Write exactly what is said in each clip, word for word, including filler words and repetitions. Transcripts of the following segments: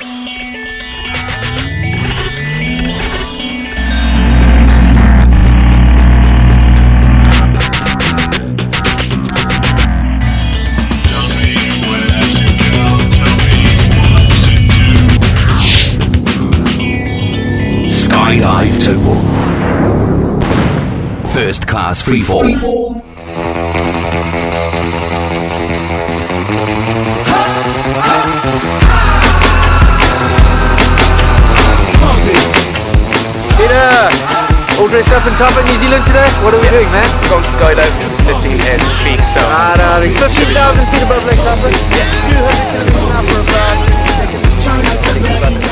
Skydive Taupo. First class freefall. Freefall. Peter, all dressed up in Taupo, New Zealand today? What are we doing, man? We're going skydiving fifteen heads feet, so... Ah, no, fifteen thousand feet above Lake Taupo. Yeah. two hundred kilometers an hour for about fifty seconds.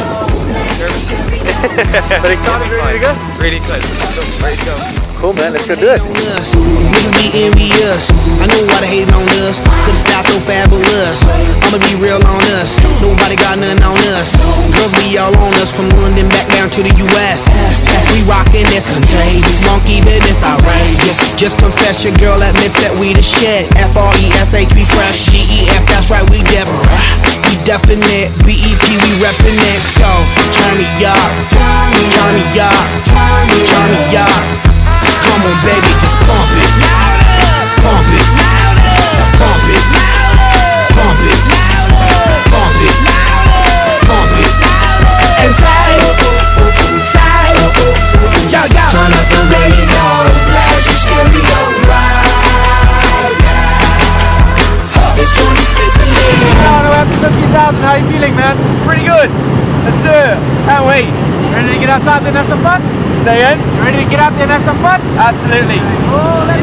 But excited, ready to go? Really excited. Ready to go. Cool, man, let's go do it. Niggas be envious. I know why they hating on us. Could've styled so fabulous. I'ma be real on us. Nobody got nothing on us. Girls be all on us from London back down to the U S We rockin' this contagious. Monkey business outrageous. Just confess your girl admits that we the shit. F R E S H we fresh. G E F that's right we different. We definite. B E P we reppin' it. So turn me up, turn me up, turn me up. Come on, baby, just pump it, pump it, pump it, pump it, pump it, pump it, and side, side, yo, yo. Turn up the radio, blast your stereo right now. This joint is fit to live. Now we're up to fifteen thousand. How you feeling, man? Pretty good. Let's do it. Can't wait. Ready to get outside and have some fun? Say in. You ready to get out there and have some fun? Absolutely. Oh, let's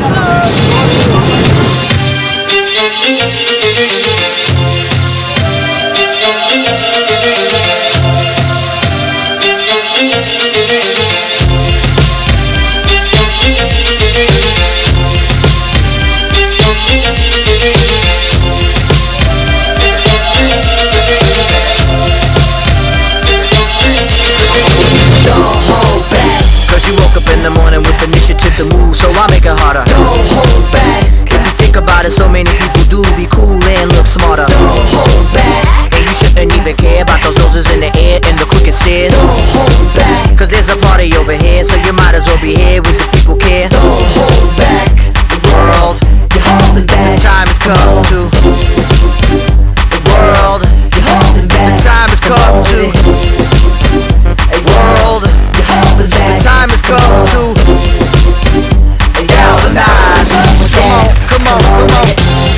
You woke up in the morning with initiative to move, so I make it harder. Don't hold back. If you think about it, so many people do be cool and look smarter. Don't hold back. And you shouldn't even care about those noses in the air and the crooked stairs. Don't hold back. Cause there's a party over here, so you might as well be here with the people care. Don't hold back. The world, you're holding back. the time has come to. The world, you're holding back. the time has come to. A world, the time has come to galvanize. Come on, come on, come on.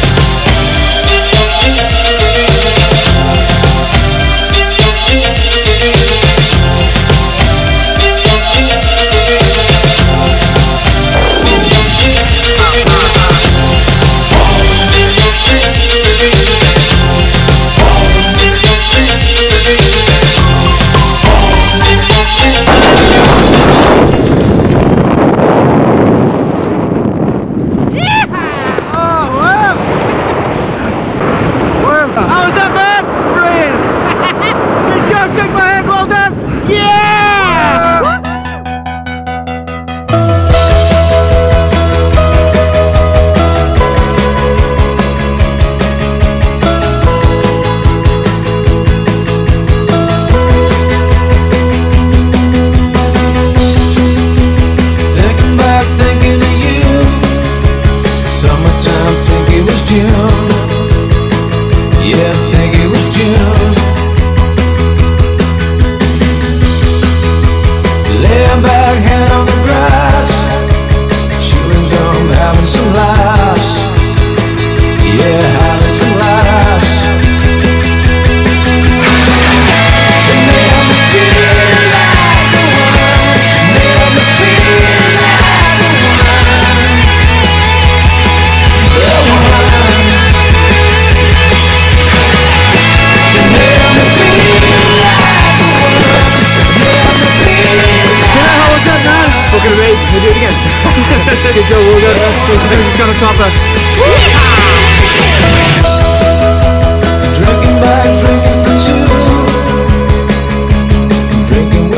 We'll do it again. Good job, we'll go. It's gonna top us. Drinking back, drinking for two. Drinking